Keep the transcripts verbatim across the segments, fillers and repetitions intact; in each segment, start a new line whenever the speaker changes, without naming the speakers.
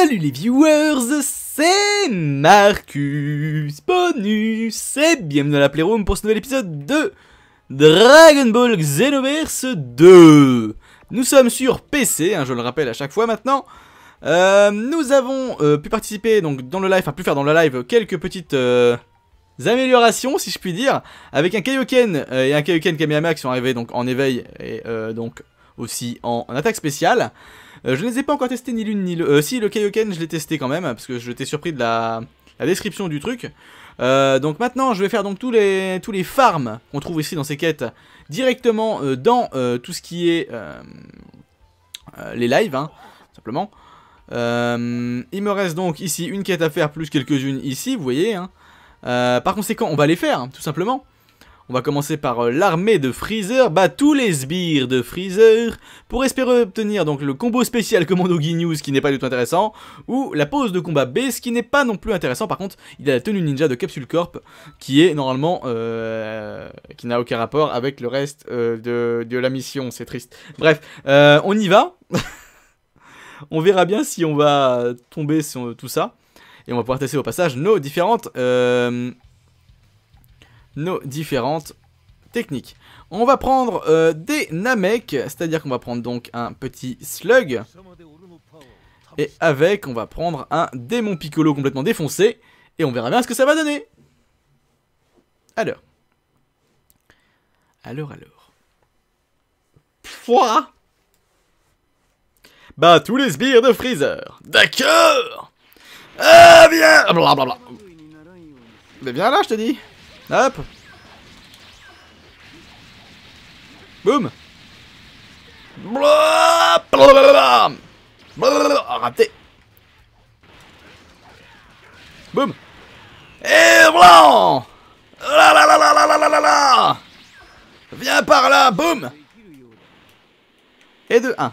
Salut les viewers, c'est Marcus Bonus et bienvenue dans la Playroom pour ce nouvel épisode de Dragon Ball Xenoverse deux. Nous sommes sur P C, hein, je le rappelle à chaque fois maintenant. Euh, nous avons euh, pu participer donc dans le live, enfin pu faire dans le live quelques petites euh, améliorations si je puis dire, avec un Kaioken euh, et un Kaioken Kamehameha qui sont arrivés donc en éveil et euh, donc aussi en, en attaque spéciale. Euh, je ne les ai pas encore testés ni l'une ni l'autre. Euh, si, le Kaioken, je l'ai testé quand même, parce que j'étais surpris de la, la description du truc. Euh, donc maintenant, je vais faire donc tous les, tous les farms qu'on trouve ici dans ces quêtes, directement euh, dans euh, tout ce qui est euh, euh, les lives, hein, simplement. Euh, il me reste donc ici une quête à faire, plus quelques-unes ici, vous voyez. Hein. Euh, par conséquent, on va les faire, hein, tout simplement. On va commencer par euh, l'armée de Freezer, bah tous les sbires de Freezer, pour espérer obtenir donc le combo spécial Commando Ginyu, ce qui n'est pas du tout intéressant, ou la pose de combat B, ce qui n'est pas non plus intéressant. Par contre, il a la tenue ninja de Capsule Corp, qui est normalement, euh, qui n'a aucun rapport avec le reste euh, de, de la mission, c'est triste. Bref, euh, on y va, on verra bien si on va tomber sur tout ça, et on va pouvoir tester au passage nos différentes... Euh, nos différentes techniques. On va prendre euh, des Namek, c'est-à-dire qu'on va prendre donc un petit Slug, et avec on va prendre un Démon Piccolo complètement défoncé, et on verra bien ce que ça va donner. Alors. Alors, alors. Pouah. Bah, tous les sbires de Freezer. D'accord. Ah, viens. Blablabla. Mais viens là, je te dis. Hop. Boum. Blablabla. Raté. Boum. Et blanc. La la la la la la la la la. Viens par là, boum. Et de un.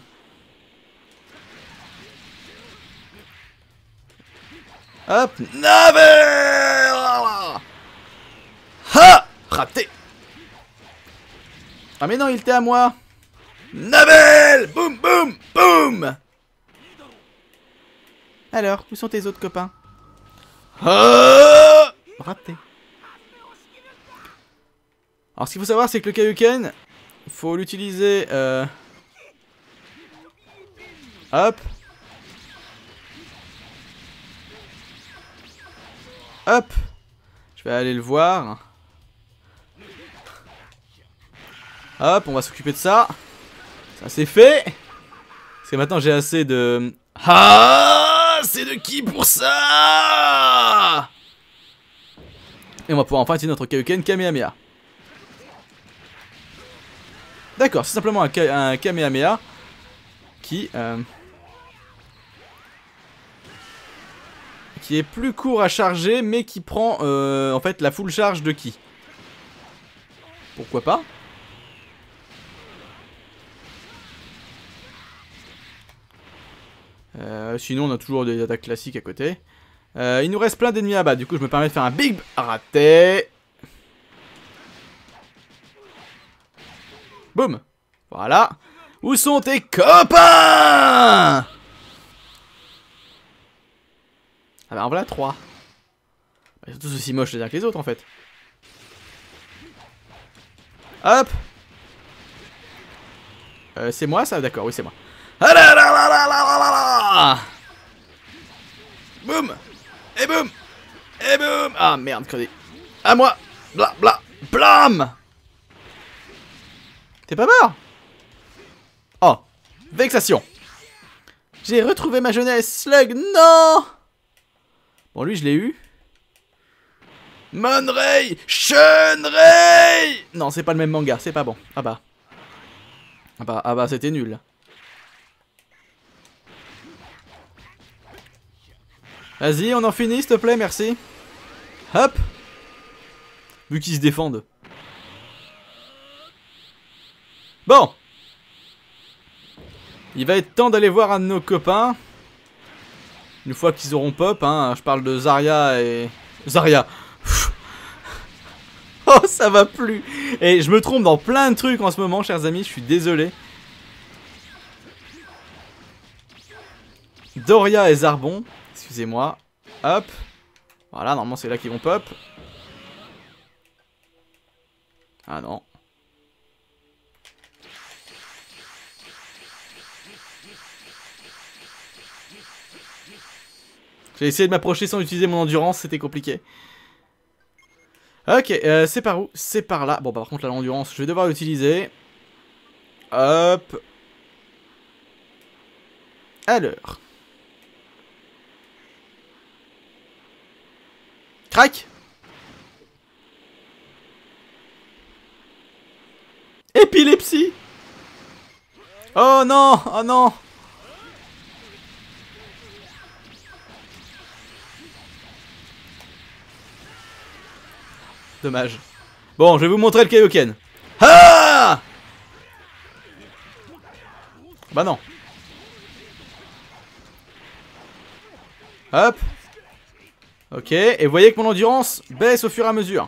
Hop. Navet. Ha! Raté! Ah mais non, il était à moi! Navel! Boum, boum, boum! Alors, où sont tes autres copains? Ha! Raté. Alors, ce qu'il faut savoir, c'est que le Kaioken, il faut l'utiliser... Euh... Hop! Hop! Je vais aller le voir. Hop, on va s'occuper de ça. Ça c'est fait. Parce que maintenant j'ai assez de... Ah, c'est de qui pour ça? Et on va pouvoir enfin utiliser notre Kaioken Kamehameha. D'accord, c'est simplement un, Ka un Kamehameha qui... Euh, qui est plus court à charger, mais qui prend euh, en fait la full charge de qui? Pourquoi pas? Euh, sinon on a toujours des attaques classiques à côté. Euh, il nous reste plein d'ennemis à battre. Du coup je me permets de faire un big raté. Boum. Voilà. Où sont tes copains? Ah bah en voilà trois. Ils sont tous aussi moches les uns que les autres en fait. Hop. Euh, c'est moi ça? D'accord, oui c'est moi. Ah là là là là là là là. Boum. Et boum. Et boum. Ah merde, crevé. À moi. Bla bla. Blam. T'es pas mort? Oh. Vexation. J'ai retrouvé ma jeunesse. Slug. Non. Bon lui je l'ai eu. Monrei. Shunrei. Non c'est pas le même manga. C'est pas bon. Ah bah. Ah bah, ah bah c'était nul. Vas-y, on en finit, s'il te plaît, merci. Hop. Vu qu'ils se défendent. Bon. Il va être temps d'aller voir un de nos copains. Une fois qu'ils auront pop, hein. Je parle de Zarya et... Zarya. Oh, ça va plus. Et je me trompe dans plein de trucs en ce moment, chers amis, je suis désolé. Doria et Zarbon. Excusez-moi. Hop. Voilà, normalement c'est là qu'ils vont pop. Ah non. J'ai essayé de m'approcher sans utiliser mon endurance, c'était compliqué. Ok, euh, c'est par où? C'est par là. Bon, bah, par contre, l'endurance, je vais devoir l'utiliser. Hop. Alors. Crac. Épilepsie. Oh non, oh non. Dommage. Bon, je vais vous montrer le Kaioken. Ah! Bah non. Hop. Ok, et vous voyez que mon endurance baisse au fur et à mesure.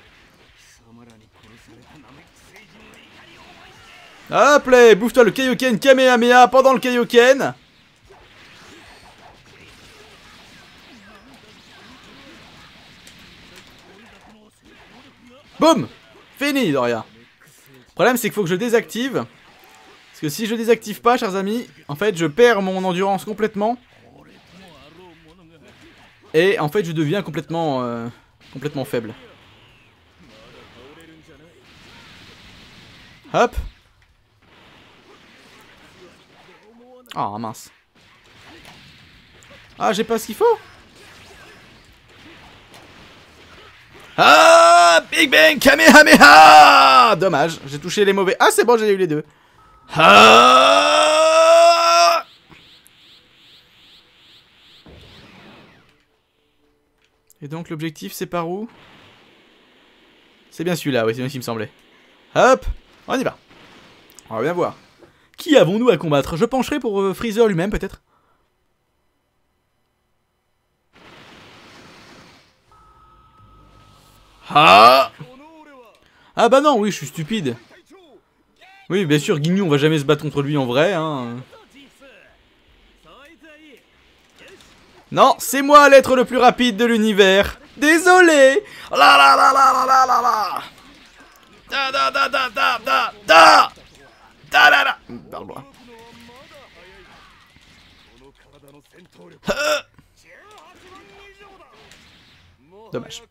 Hop là, bouffe-toi le Kaioken Kamehameha pendant le Kaioken. Boum. Fini, Doria. Le problème, c'est qu'il faut que je désactive. Parce que si je désactive pas, chers amis, en fait, je perds mon endurance complètement. Et en fait, je deviens complètement, euh, complètement faible. Hop. Ah, oh, mince. Ah, j'ai pas ce qu'il faut. Ah, Big Bang Kamehameha. Dommage, j'ai touché les mauvais. Ah, c'est bon, j'ai eu les deux. Ah. Et donc l'objectif c'est par où? C'est bien celui-là, oui, c'est bien ce qui me semblait. Hop, on y va. On va bien voir. Qui avons-nous à combattre? Je pencherai pour euh, Freezer lui-même peut-être. Ah. Ah bah non, oui, je suis stupide. Oui, bien sûr, Ginyu, on va jamais se battre contre lui en vrai, hein. Non, c'est moi l'être le plus rapide de l'univers. Désolé. La la la la la la la la. Da da da da da da da. Da da da. Parle-moi. Dommage.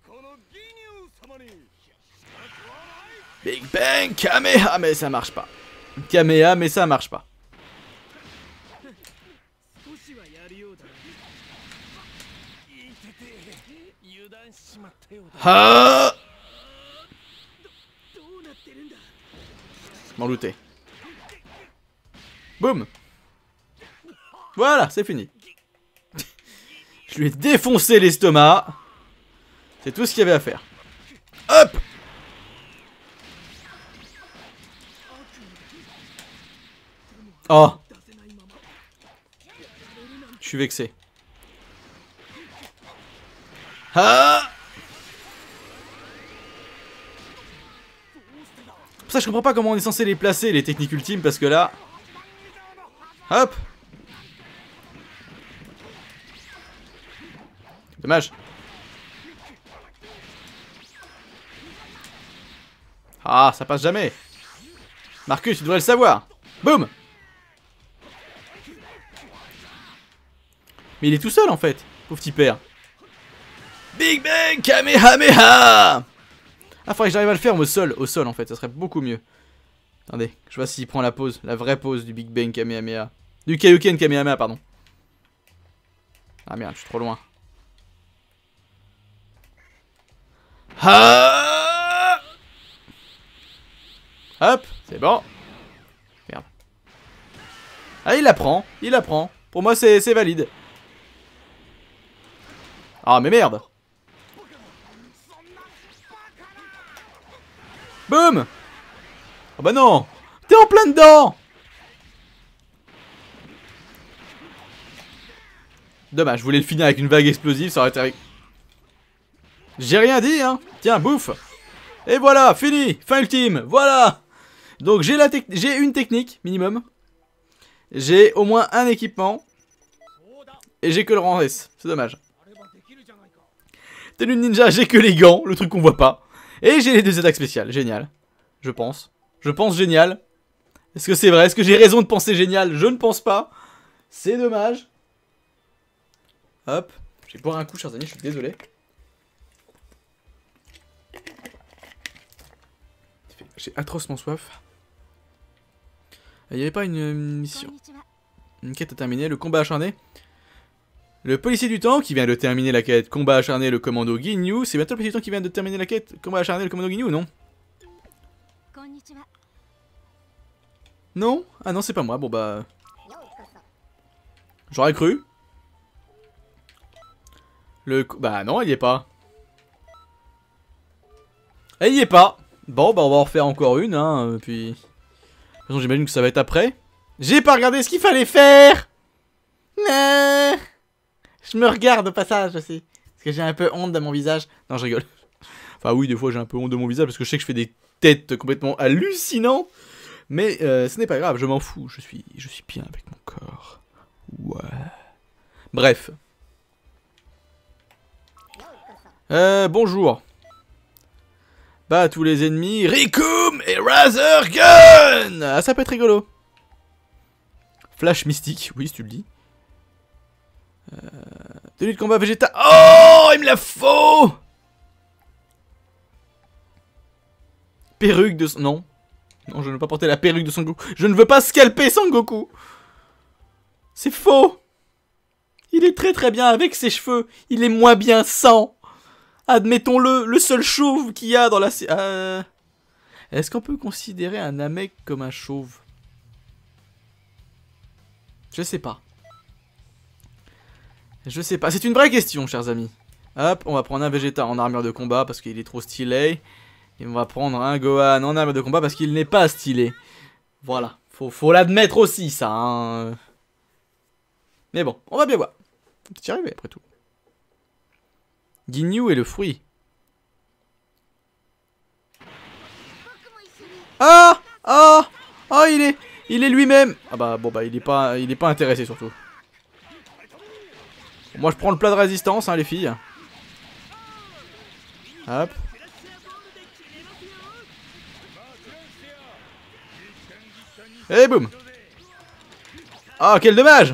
Big Bang Kameha, mais ça marche pas. Kameha, mais ça marche pas. Ah. M'en doutais. Boum. Voilà, c'est fini. Je lui ai défoncé l'estomac. C'est tout ce qu'il y avait à faire. Hop. Oh. Je suis vexé. Ah. Pour ça je comprends pas comment on est censé les placer les techniques ultimes parce que là. Hop. Dommage. Ah, ça passe jamais. Marcus, tu devrais le savoir. Boum. Mais il est tout seul en fait, pauvre petit père. Big Bang Kamehameha. Ah, faudrait que j'arrive à le faire au sol, au sol en fait, ça serait beaucoup mieux. Attendez, je vois s'il prend la pause, la vraie pause du Big Bang Kamehameha. Du Kaioken Kamehameha, pardon. Ah merde, je suis trop loin. Ah. Hop, c'est bon. Merde. Ah, il la prend, il la prend. Pour moi, c'est valide. Ah, mais merde. Boum. Ah bah non. T'es en plein dedans. Dommage, je voulais le finir avec une vague explosive, ça aurait été... J'ai rien dit, hein. Tiens, bouffe. Et voilà, fini. Fin ultime, voilà. Donc j'ai la j'ai une technique, minimum. J'ai au moins un équipement. et j'ai que le rang S. C'est dommage. Tenue de ninja, j'ai que les gants, le truc qu'on voit pas. Et j'ai les deux attaques spéciales, génial. Je pense. Je pense génial. Est-ce que c'est vrai? Est-ce que j'ai raison de penser génial? Je ne pense pas. C'est dommage. Hop. Je vais boire un coup, chers amis, je suis désolé. J'ai atrocement soif. Il n'y avait pas une mission. Une quête à terminer, le combat acharné. Le policier du temps qui vient de terminer la quête combat acharné, le commando Ginyu. C'est bientôt le policier du temps qui vient de terminer la quête combat acharné, le commando Ginyu ou non? Non? Ah non, c'est pas moi, bon bah... J'aurais cru. Le... Bah non, il y est pas. Et il y est pas. Bon, bah on va en refaire encore une, hein, puis... De toute façon, j'imagine que ça va être après. J'ai pas regardé ce qu'il fallait faire. Mais... Je me regarde au passage aussi. Parce que j'ai un peu honte de mon visage. Non, je rigole. Enfin oui, des fois j'ai un peu honte de mon visage parce que je sais que je fais des têtes complètement hallucinantes. Mais euh, ce n'est pas grave, je m'en fous. Je suis, je suis bien avec mon corps. Ouais. Bref. Euh, bonjour. Bah, tous les ennemis. Rikum et Razor Gun. Ah, ça peut être rigolo. Flash mystique, oui, si tu le dis. Euh, tenue de combat végétal. Oh, il me la faut. Perruque de... Non. Non, je ne veux pas porter la perruque de Son Goku. Je ne veux pas scalper Son Goku. C'est faux. Il est très très bien avec ses cheveux. Il est moins bien sans. Admettons-le, le seul chauve qu'il y a dans la... Euh... Est-ce qu'on peut considérer un Namek comme un chauve? Je sais pas. Je sais pas. C'est une vraie question, chers amis. Hop, on va prendre un Vegeta en armure de combat parce qu'il est trop stylé. Et on va prendre un Gohan en armure de combat parce qu'il n'est pas stylé. Voilà. Faut, faut l'admettre aussi, ça. Hein. Mais bon, on va bien voir. On peut y arriver, après tout. Ginyu et le fruit. Ah! Ah! Oh, il est... Il est lui-même. Ah bah, bon bah, il est pas, il est pas intéressé, surtout. Moi, je prends le plat de résistance, hein, les filles. Hop. Et boum. Ah, quel dommage.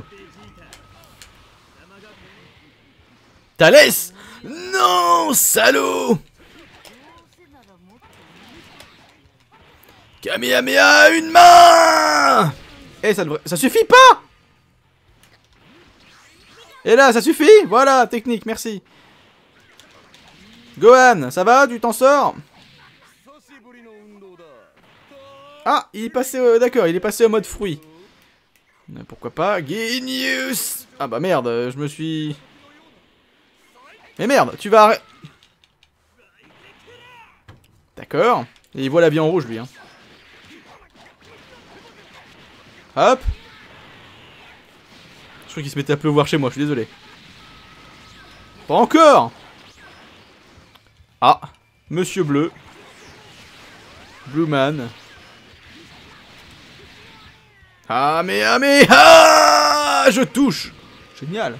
Thalès. Non, salaud. Kamehameha, une main. Eh, ça devrait... Ça suffit pas. Et là, ça suffit. Voilà, technique, merci. Gohan, ça va? Tu t'en sors? Ah, il est passé... Euh, D'accord, il est passé en mode fruit. Pourquoi pas? Genius. Ah bah merde, je me suis... Mais merde, tu vas arrêter... D'accord. Et il voit la vie en rouge, lui. Hein. Hop. Je crois qu'il se mettait à pleuvoir chez moi, je suis désolé. Pas encore. Ah, Monsieur Bleu. Blue Man. Ah mais ah mais ah, je touche. Génial.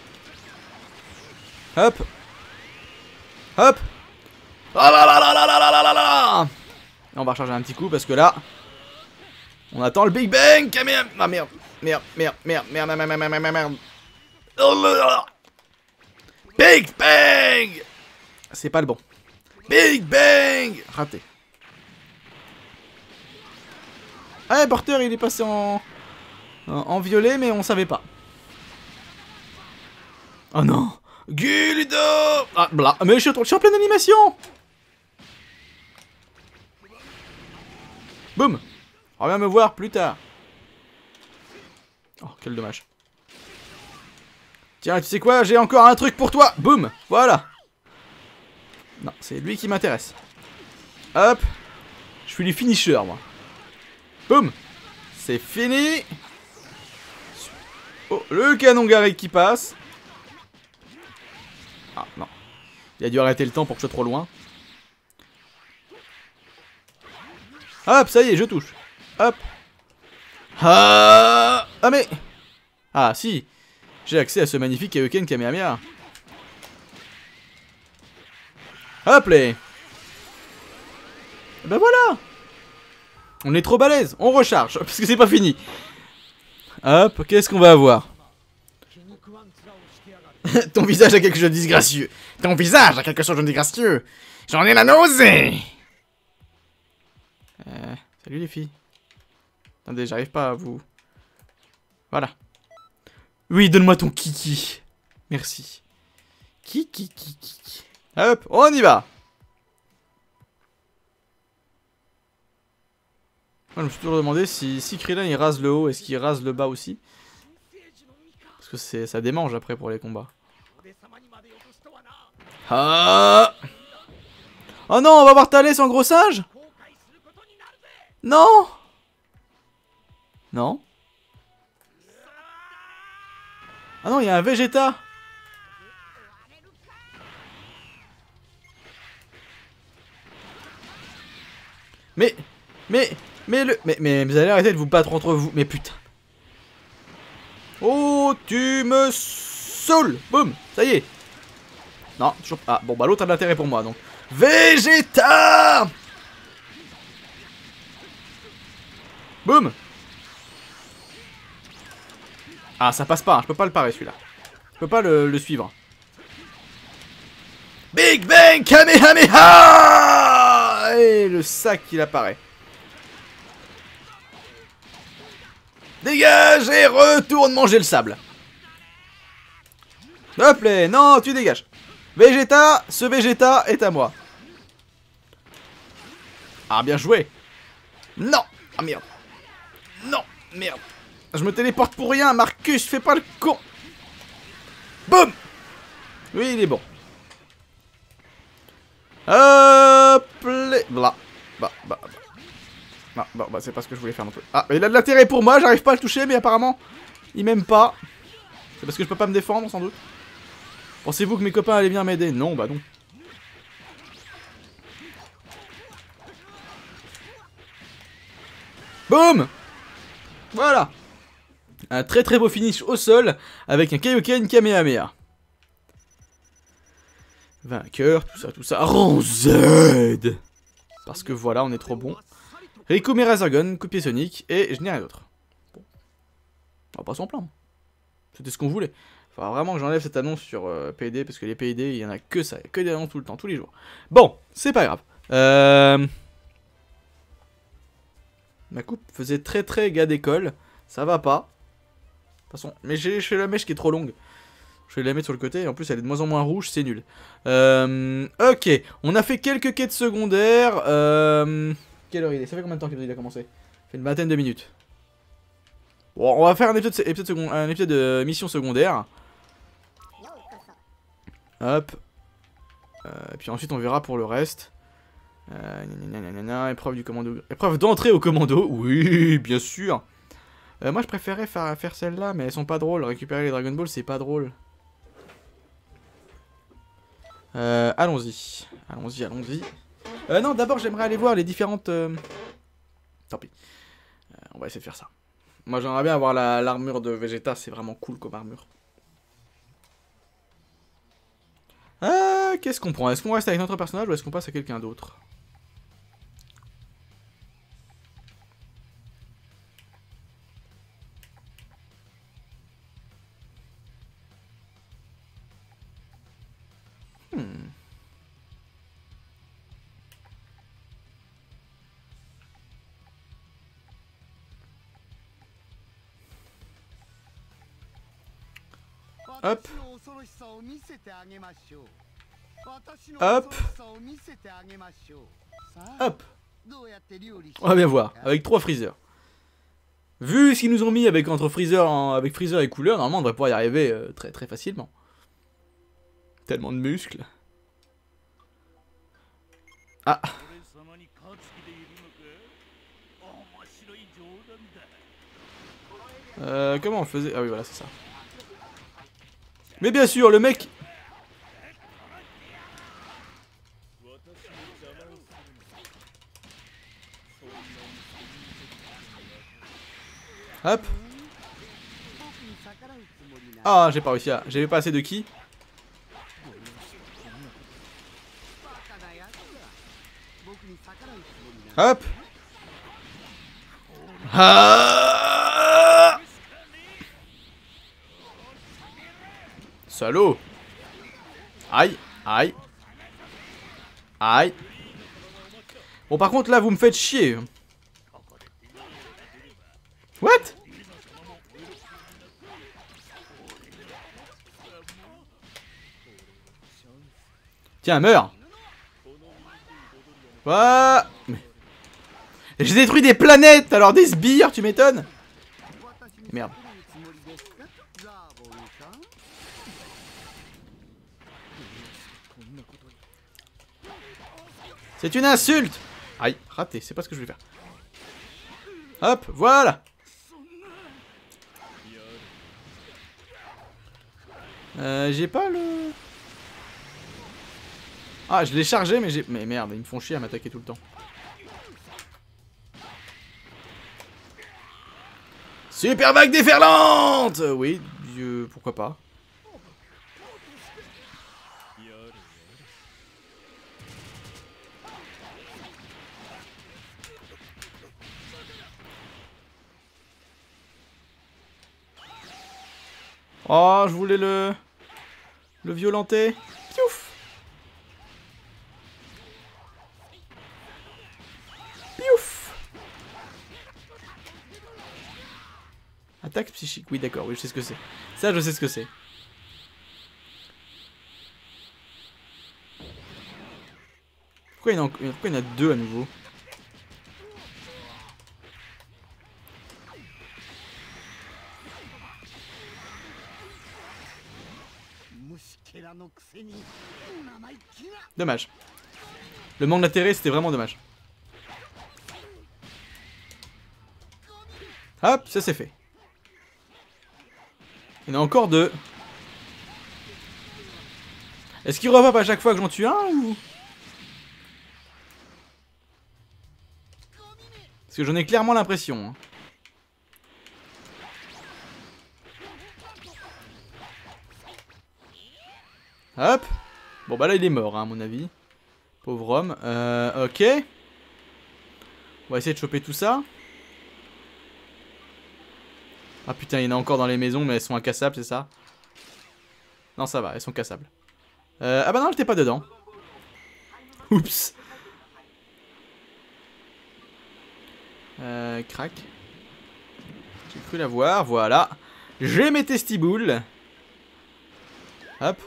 Hop. Hop. Ah là là là là là là là là. On va recharger un petit coup parce que là, on attend le Big Bang. Kamehameha. Ah merde. Merde, merde, merde, merde, merde, merde, merde, merde, merde. Oh là là. Big Bang. C'est pas le bon. Big Bang. Raté. Ah, le porteur, il est passé en... en... en violet, mais on savait pas. Oh non. Guldo. Ah, bla. Mais je suis, je suis en pleine animation. Boum. Reviens me voir plus tard. Oh, quel dommage. Tiens, tu sais quoi? J'ai encore un truc pour toi. Boum. Voilà. Non, c'est lui qui m'intéresse. Hop. Je suis les finishers, moi. Boum. C'est fini. Oh, le canon Garrick qui passe. Ah, non. Il a dû arrêter le temps pour que je sois trop loin. Hop, ça y est, je touche. Hop. Ah, ah mais... Ah, si. j'ai accès à ce magnifique Kaioken Kamehameha. Hop là. Et ben voilà. On est trop balèze, on recharge, parce que c'est pas fini. Hop, qu'est-ce qu'on va avoir? Ton visage a quelque chose de disgracieux. Ton visage a quelque chose de disgracieux. J'en ai la nausée. Euh, salut les filles. Attendez, j'arrive pas à vous... Voilà. Oui, donne-moi ton kiki. Merci. Kiki, kiki, kiki. Hop, on y va. Moi, je me suis toujours demandé si, si Krillin il rase le haut, est-ce qu'il rase le bas aussi? Parce que c'est ça démange après pour les combats. Ah! Oh non, on va voir Thalès en gros singe? Non! Non? Ah non, il y a un Vegeta! Mais, mais, mais le, mais, mais vous allez arrêter de vous battre entre vous, mais putain. Oh, tu me saoules! Boum, ça y est. Non, toujours pas. Ah, bon, bah l'autre a de l'intérêt pour moi, donc. Vegeta! Boum! Ah, ça passe pas, hein. Je peux pas le parer celui-là. Je peux pas le, le suivre. Big Bang Kamehameha! Et le sac il apparaît. Dégage et retourne manger le sable. Hop là, non, tu dégages. Vegeta, ce Vegeta est à moi. Ah, bien joué. Non. Ah, merde. Non, merde. Je me téléporte pour rien, Marcus, fais pas le con. Boum. Oui, il est bon. Hop là. Blah. Bah, bah, bah. Non, bah, bah c'est pas ce que je voulais faire non plus. Ah, mais il a de l'intérêt pour moi, j'arrive pas à le toucher, mais apparemment, il m'aime pas. C'est parce que je peux pas me défendre, sans doute. Pensez-vous que mes copains allaient bien m'aider? Non, bah non. Boum! Voilà. Un très très beau finish au sol avec un Kaioken Kamehameha. Vainqueur, tout ça, tout ça. Rang Z! Parce que voilà, on est trop bon. Riku Razorgun, coup de pied sonique, et je n'ai rien d'autre. Bon. On va pas s'en plaindre. C'était ce qu'on voulait. Faudra vraiment que j'enlève cette annonce sur euh, P D, parce que les P D, il y en a que ça. Que des annonces tout le temps, tous les jours. Bon, c'est pas grave. Euh... Ma coupe faisait très très gars d'école. Ça va pas. De toute façon, mais j'ai la mèche qui est trop longue. Je vais la mettre sur le côté, et en plus elle est de moins en moins rouge, c'est nul. Euh... Ok, on a fait quelques quêtes secondaires. Euh... Quelle heure il est? Ça fait combien de temps qu'il a commencé? Ça fait une vingtaine de minutes. Bon, on va faire un épisode, épisode, second, un épisode de mission secondaire. Hop. Euh, et puis ensuite on verra pour le reste. Euh, gna gna gna gna, épreuve du commando. Épreuve d'entrée au commando. Oui, bien sûr. Euh, moi je préférais faire, faire celle-là, mais elles sont pas drôles. Récupérer les Dragon Ball, c'est pas drôle. Euh, allons-y. Allons-y, allons-y. Euh, non, d'abord j'aimerais aller voir les différentes... Euh... Tant pis. Euh, on va essayer de faire ça. Moi j'aimerais bien avoir l'armure la, de Vegeta, c'est vraiment cool comme armure. Euh, qu'est-ce qu'on prend? Est-ce qu'on reste avec notre personnage ou est-ce qu'on passe à quelqu'un d'autre? Hmm. Hop. Hop. Hop. On va bien voir. Avec trois Freezer. Vu ce qu'ils nous ont mis avec entre Freezer, en, avec Freezer et couleur, normalement on devrait pouvoir y arriver euh, très très facilement. Tellement de muscles. Ah. Euh, comment on faisait? Ah oui, voilà, c'est ça. Mais bien sûr, le mec... Hop. Ah, j'ai pas réussi à... J'avais pas assez de ki. Hop. Ah, salaud. Aïe, aïe. Aïe. Bon, par contre, là, vous me faites chier. What? Tiens, meurs. What? J'ai détruit des planètes, alors des sbires, tu m'étonnes? Merde. C'est une insulte. Aïe, raté, c'est pas ce que je voulais faire. Hop, voilà. Euh, j'ai pas le... Ah, je l'ai chargé, mais j'ai... Mais merde, ils me font chier à m'attaquer tout le temps. Super vague déferlante. Oui, Dieu, pourquoi pas. Oh, je voulais le... Le violenter. Piouf. Piouf. Attaque psychique. Oui, d'accord, oui, je sais ce que c'est. Ça, je sais ce que c'est. Pourquoi il y en a, pourquoi il y en a deux à nouveau? Dommage. Le manque d'intérêt, c'était vraiment dommage. Hop, ça c'est fait. Il y en a encore deux. Est-ce qu'il repop à chaque fois que j'en tue un ou... Parce que j'en ai clairement l'impression. Hein. Hop. Bon bah là il est mort hein, à mon avis. Pauvre homme. Euh, ok. On va essayer de choper tout ça. Ah putain, il y en a encore dans les maisons, mais elles sont incassables, c'est ça? Non, ça va, elles sont cassables. Euh, ah bah non, elle était pas dedans. Oups. Euh, crac. J'ai cru la voir, voilà. J'ai mes testiboules. Hop.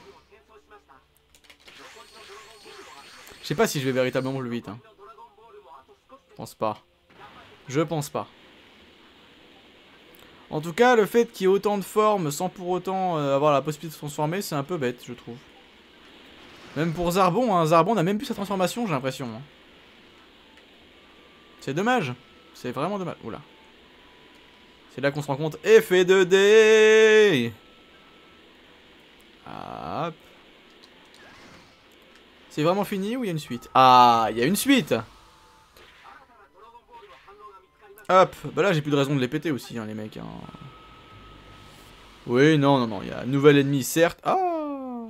Je sais pas si je vais véritablement plus vite. Hein. Je pense pas. Je pense pas. En tout cas, le fait qu'il y ait autant de formes sans pour autant euh, avoir la possibilité de se transformer, c'est un peu bête, je trouve. Même pour Zarbon, hein. Zarbon n'a même plus sa transformation, j'ai l'impression. Hein. C'est dommage. C'est vraiment dommage. Oula. C'est là qu'on se rend compte. Effet deux D. Hop. C'est vraiment fini ou il y a une suite? Ah, il y a une suite. Hop, bah là j'ai plus de raison de les péter aussi hein, les mecs hein. Oui, non, non, non, il y a un nouvel ennemi certes. Ah.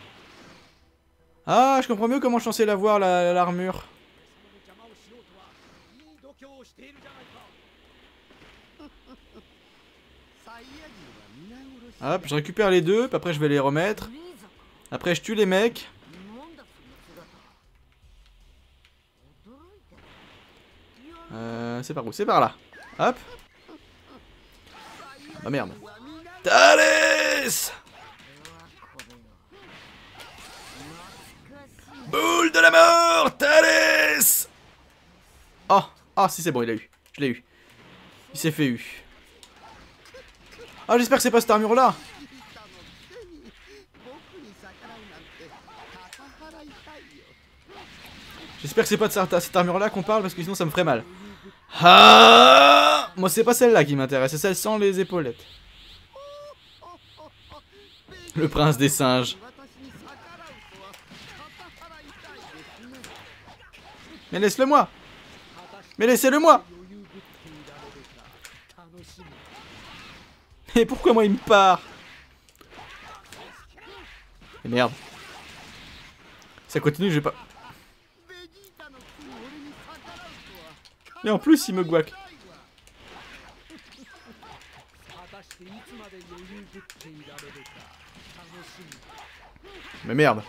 Ah, je comprends mieux comment je suis censé l'avoir l'armure. Hop, je récupère les deux, puis après je vais les remettre. Après je tue les mecs. Euh, c'est par où? C'est par là. Hop. Ah merde. Thalès! Boule de la mort! Thalès! Oh, ah si c'est bon, il a eu. Je l'ai eu. Il s'est fait eu. Ah, j'espère que c'est pas cette armure là. J'espère que c'est pas de cette, cette armure là qu'on parle parce que sinon ça me ferait mal. Ah, moi c'est pas celle-là qui m'intéresse, c'est celle sans les épaulettes. Le prince des singes. Mais laisse-le moi. Mais laissez-le moi. Mais pourquoi moi il me part? Et merde. Ça continue, je vais pas... Et en plus, il me guac. Mais merde.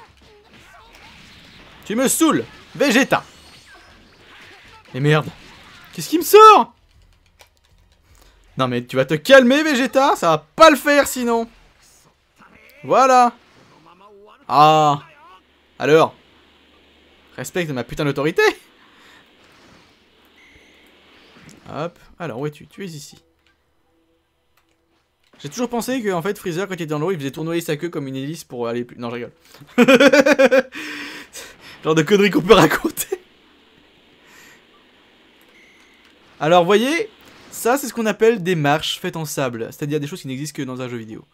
Tu me saoules, Vegeta. Mais merde. Qu'est-ce qui me sort? Non mais tu vas te calmer, Vegeta. Ça va pas le faire sinon. Voilà. Ah. Alors. Respecte ma putain d'autorité. Hop. Alors où es-tu? Tu es ici. J'ai toujours pensé que en fait Freezer quand il était dans l'eau il faisait tournoyer sa queue comme une hélice pour aller plus... Non je rigole. Genre de conneries qu'on peut raconter. Alors voyez, ça c'est ce qu'on appelle des marches faites en sable. C'est-à-dire des choses qui n'existent que dans un jeu vidéo.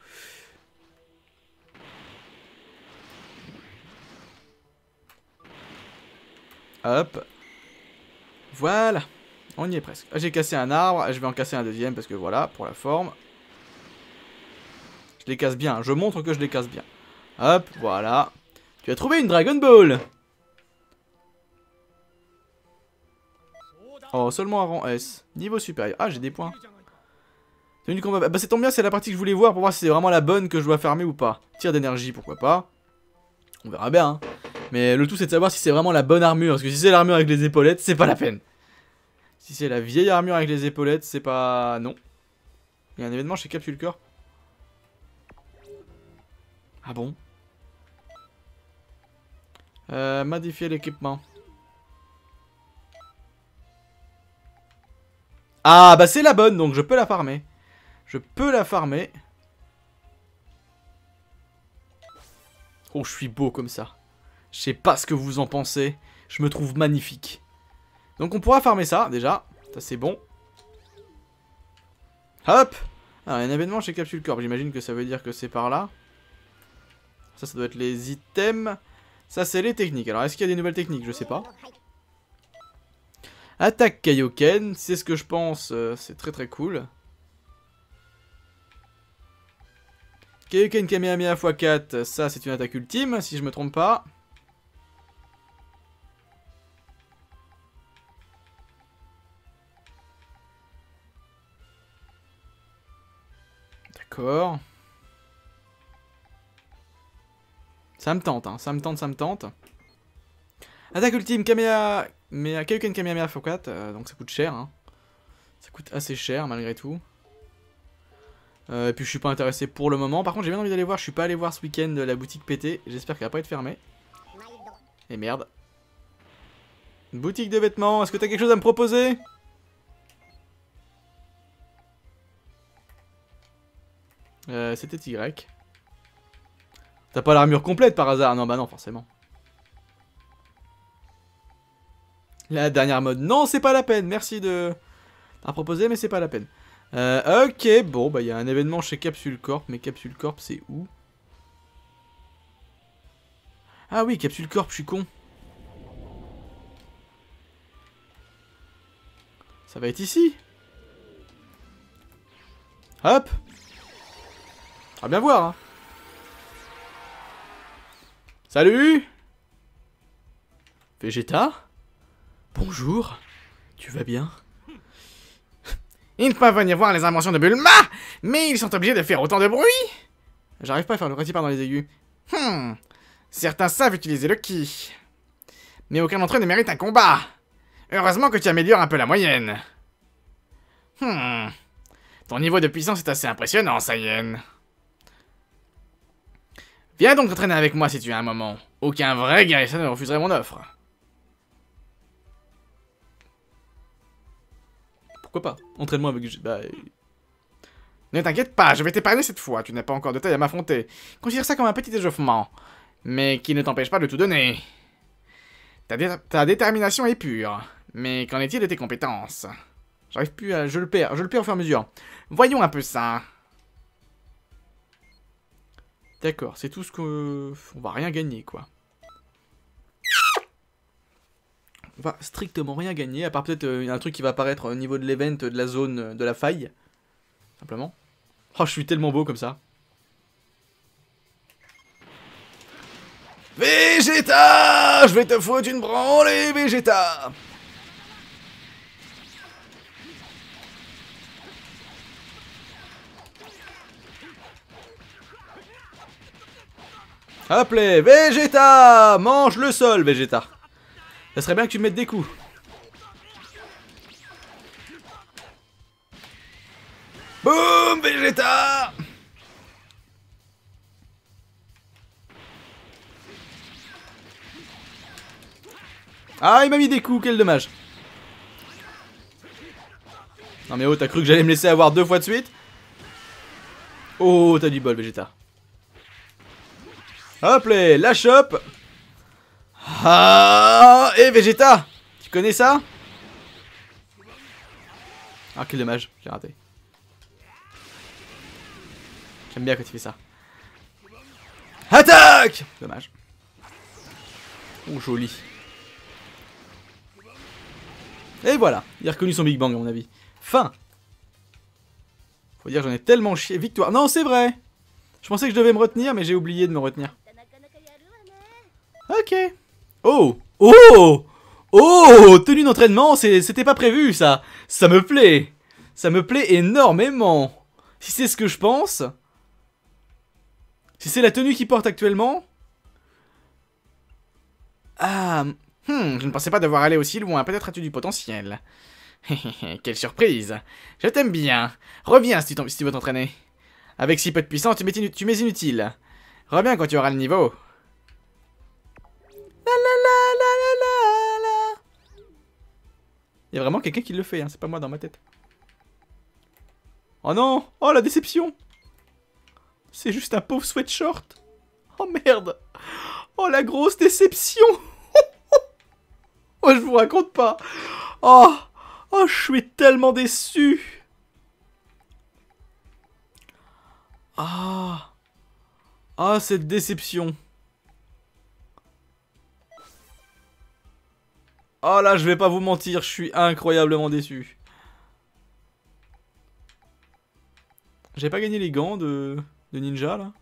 Hop. Voilà. On y est presque. Ah, j'ai cassé un arbre, je vais en casser un deuxième parce que voilà, pour la forme. Je les casse bien, je montre que je les casse bien. Hop, voilà. Tu as trouvé une Dragon Ball. Oh, seulement un rang S. Niveau supérieur. Ah, j'ai des points. Tenue du combat. Bah, ça tombe bien, c'est la partie que je voulais voir pour voir si c'est vraiment la bonne que je dois farmer ou pas. Tir d'énergie, pourquoi pas. On verra bien, hein. Mais le tout, c'est de savoir si c'est vraiment la bonne armure. Parce que si c'est l'armure avec les épaulettes, c'est pas la peine. Si c'est la vieille armure avec les épaulettes, c'est pas... Non. Il y a un événement chez Capsule Corp. Ah bon? Euh, modifier l'équipement. Ah bah c'est la bonne, donc je peux la farmer. Je peux la farmer. Oh, je suis beau comme ça. Je sais pas ce que vous en pensez. Je me trouve magnifique. Donc on pourra farmer ça, déjà. Ça c'est bon. Hop. Alors, il y a un événement chez Capsule Corp. J'imagine que ça veut dire que c'est par là. Ça, ça doit être les items. Ça, c'est les techniques. Alors, est-ce qu'il y a des nouvelles techniques? Je sais pas. Attaque Kaioken. C'est ce que je pense. Euh, c'est très très cool. Kaioken Kamehameha fois quatre. Ça, c'est une attaque ultime, si je me trompe pas. D'accord. Ça me tente, hein. Ça me tente, ça me tente. Attaque ultime, Kamehameha... Mais Kaioken Kamehameha fois quatre, euh, donc ça coûte cher, hein. Ça coûte assez cher, malgré tout. Euh, et puis je suis pas intéressé pour le moment. Par contre, j'ai bien envie d'aller voir. Je suis pas allé voir ce week-end la boutique pétée. J'espère qu'elle va pas être fermée. Et merde. Boutique de vêtements, est-ce que t'as quelque chose à me proposer? Euh, c'était Y. T'as pas l'armure complète par hasard? Non, bah non, forcément. La dernière mode. Non, c'est pas la peine. Merci de... T'as proposé, mais c'est pas la peine. Euh, ok, bon, bah il y a un événement chez Capsule Corp. Mais Capsule Corp, c'est où? Ah oui, Capsule Corp, je suis con. Ça va être ici. Hop. On va bien voir, hein. Salut Vegeta? Bonjour. Tu vas bien?
Ils peuvent venir voir les inventions de Bulma, mais ils sont obligés de faire autant de bruit.
J'arrive pas à faire le récipient dans les aigus.
Hmm. Certains savent utiliser le ki. Mais aucun d'entre eux ne mérite un combat. Heureusement que tu améliores un peu la moyenne. Hmm. Ton niveau de puissance est assez impressionnant, Saiyan. Viens donc t'entraîner avec moi si tu as un moment. Aucun vrai guerrier ne refuserait mon offre.
Pourquoi pas? Entraîne-moi avec... Bah...
Ne t'inquiète pas, je vais t'épargner cette fois. Tu n'as pas encore de taille à m'affronter. Considère ça comme un petit échauffement. Mais qui ne t'empêche pas de tout donner. Ta, dé ta détermination est pure. Mais qu'en est-il de tes compétences?
J'arrive plus à... Je le perds. Je le perds au fur et à mesure.
Voyons un peu ça.
D'accord, c'est tout ce que... On va rien gagner, quoi. On va strictement rien gagner, à part peut-être euh, un truc qui va apparaître au niveau de l'event de la zone euh, de la faille. Simplement. Oh, je suis tellement beau comme ça. Vegeta, je vais te foutre une branlée, Vegeta. Hop les Vegeta, mange le sol, Vegeta. Ça serait bien que tu me mettes des coups. Boum, Vegeta. Ah, il m'a mis des coups, quel dommage. Non mais oh, t'as cru que j'allais me laisser avoir deux fois de suite? Oh, t'as du bol, Vegeta. Hop là, la chope. Ah, et Vegeta, tu connais ça? Ah, quel dommage, j'ai raté. J'aime bien quand il fait ça. Attaque! Dommage. Oh, joli. Et voilà, il a reconnu son Big Bang à mon avis. Fin. Faut dire, j'en ai tellement chié. Victoire. Non, c'est vrai. Je pensais que je devais me retenir, mais j'ai oublié de me retenir. Ok. Oh. Oh. Oh. Tenue d'entraînement, c'était pas prévu, ça. Ça me plaît. Ça me plaît énormément. Si c'est ce que je pense. Si c'est la tenue qu'il porte actuellement. Ah. Hmm, je ne pensais pas devoir aller aussi loin. Peut-être as-tu du potentiel. Quelle surprise. Je t'aime bien. Reviens si tu, si tu veux t'entraîner. Avec si peu de puissance, tu m'es tu m'es inutile. Reviens quand tu auras le niveau. La la la la la la la. Il y a vraiment quelqu'un qui le fait, hein. C'est pas moi dans ma tête. Oh non. Oh la déception. C'est juste un pauvre sweatshirt. Oh merde. Oh la grosse déception. Oh je vous raconte pas. Oh. Oh je suis tellement déçu. Ah. Ah cette déception. Oh là je vais pas vous mentir, je suis incroyablement déçu. J'ai pas gagné les gants de, de ninja là.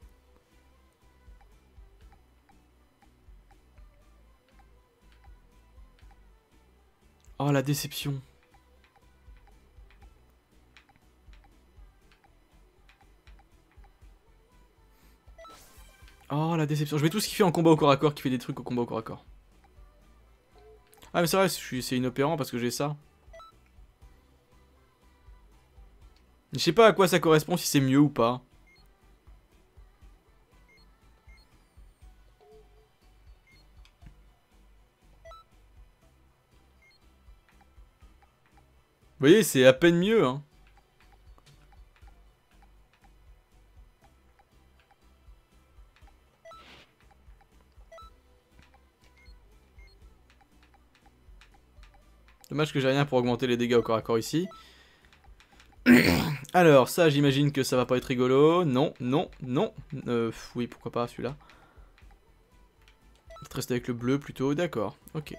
Oh la déception. Oh la déception. Je vais tout ce qui fait en combat au corps à corps, qui fait des trucs au combat au corps à corps. Ah mais c'est vrai, c'est inopérant parce que j'ai ça. Je sais pas à quoi ça correspond, si c'est mieux ou pas. Vous voyez, c'est à peine mieux, hein. Dommage que j'ai rien pour augmenter les dégâts au corps à corps ici. Alors, ça, j'imagine que ça va pas être rigolo. Non, non, non. Euh, oui, pourquoi pas, celui-là. Je vais rester avec le bleu plutôt, d'accord. Ok.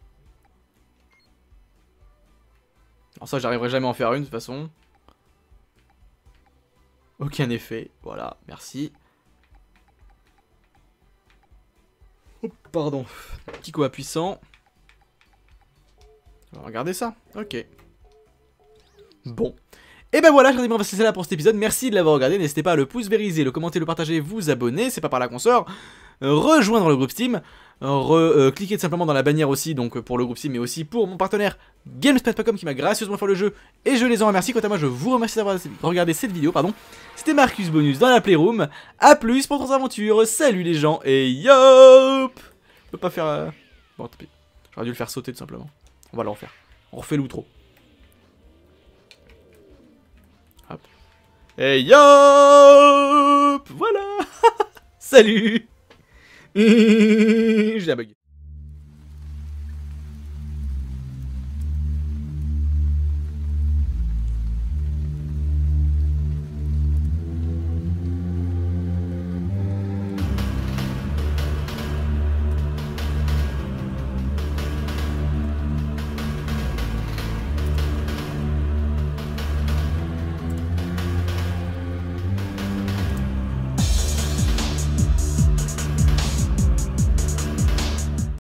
Alors ça, j'arriverai jamais à en faire une, de toute façon. Aucun effet, voilà, merci. Oh, pardon. Petit combat puissant. On va regarder ça, ok. Bon. Et ben voilà, j'en ai marre, c'est là pour cet épisode. Merci de l'avoir regardé. N'hésitez pas à le pouce vériser, le commenter, le partager, vous abonner. C'est pas par là qu'on sort. Euh, rejoindre le groupe Steam. Re, euh, cliquez simplement dans la bannière aussi, donc pour le groupe Steam, mais aussi pour mon partenaire Gamespad point com qui m'a gracieusement fait le jeu. Et je les en remercie. Quant à moi, je vous remercie d'avoir regardé cette vidéo. Pardon. C'était Marcus Bonus dans la Playroom. A plus pour d'autres aventures. Salut les gens et yop. Je peux pas faire. Euh... Bon, tant pis. J'aurais dû le faire sauter tout simplement. On va le refaire. On refait l'outro. Hop. Et yop. Voilà. Salut. J'ai un bug.